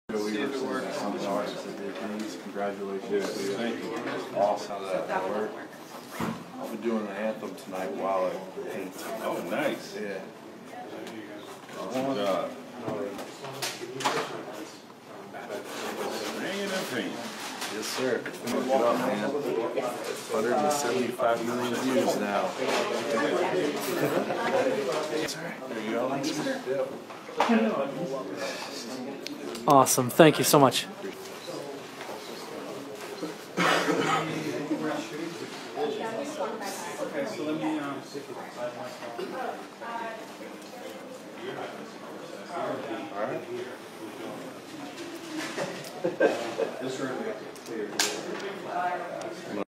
Joe Everson, congratulations. Thank you. Awesome. That work. I'll be doing the anthem tonight while it paints. Oh, nice. Yeah. Awesome job. Hanging and painting. Yes, sir. Look it up, man. 175 million views now. There you go. Awesome. Thank you so much. Okay, so let me All right. this room.